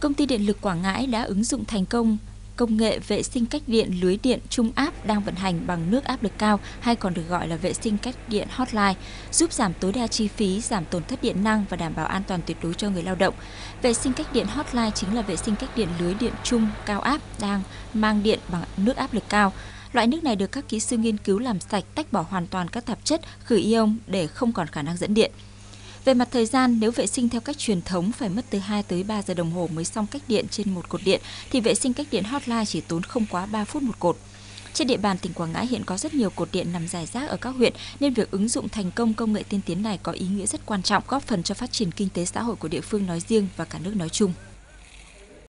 Công ty Điện lực Quảng Ngãi đã ứng dụng thành công công nghệ vệ sinh cách điện lưới điện trung áp đang vận hành bằng nước áp lực cao, hay còn được gọi là vệ sinh cách điện hotline, giúp giảm tối đa chi phí, giảm tổn thất điện năng và đảm bảo an toàn tuyệt đối cho người lao động. Vệ sinh cách điện hotline chính là vệ sinh cách điện lưới điện trung cao áp đang mang điện bằng nước áp lực cao. Loại nước này được các kỹ sư nghiên cứu làm sạch, tách bỏ hoàn toàn các tạp chất, khử ion để không còn khả năng dẫn điện. Về mặt thời gian, nếu vệ sinh theo cách truyền thống phải mất từ 2 tới 3 giờ đồng hồ mới xong cách điện trên một cột điện, thì vệ sinh cách điện hotline chỉ tốn không quá 3 phút một cột. Trên địa bàn tỉnh Quảng Ngãi hiện có rất nhiều cột điện nằm rải rác ở các huyện, nên việc ứng dụng thành công công nghệ tiên tiến này có ý nghĩa rất quan trọng, góp phần cho phát triển kinh tế xã hội của địa phương nói riêng và cả nước nói chung.